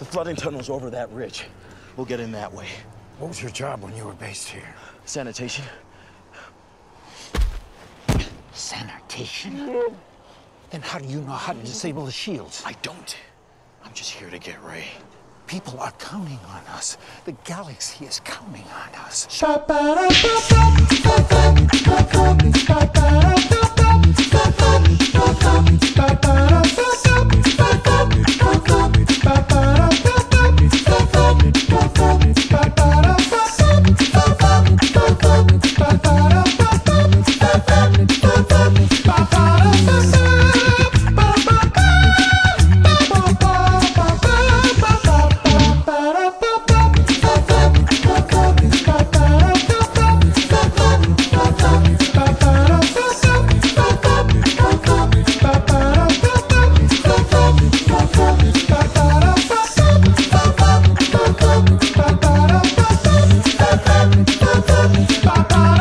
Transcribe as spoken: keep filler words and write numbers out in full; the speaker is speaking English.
The flooding tunnel's over that ridge. We'll get in that way. What was your job when you were based here? Sanitation. Sanitation? Then how do you know how to disable the shields? I don't. I'm just here to get Ray. People are counting on us. The galaxy is counting on us. Bye.